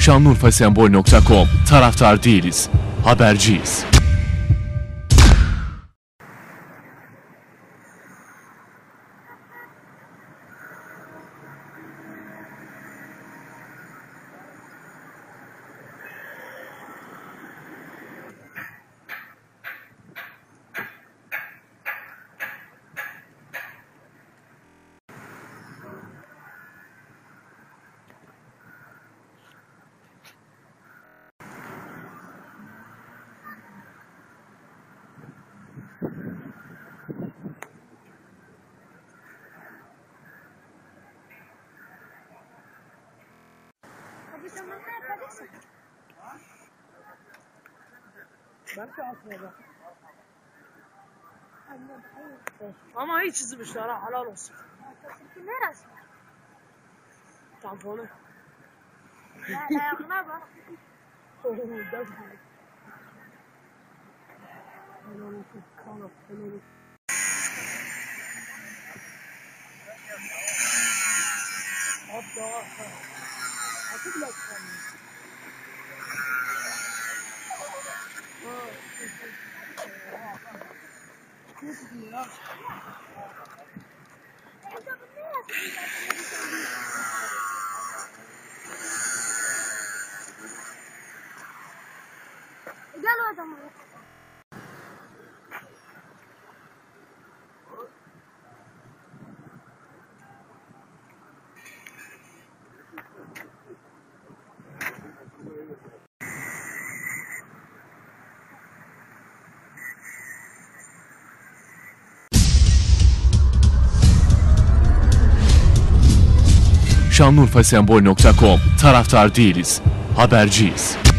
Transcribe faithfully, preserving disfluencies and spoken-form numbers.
Şanlıurfasembol nokta com. Taraftar değiliz, haberciyiz. Belki atmayacak. Ama hiç çizmişler ha, helal olsun. Neresi? Tamponu. Ya ayağına bak. Ooo, ders gibi. Helal olsun, kanat, helal olsun. Hatta, atı bile çıkarmıyor. Ya. Gel o zaman. Şanlıurfasembol nokta com. Taraftar değiliz, haberciyiz.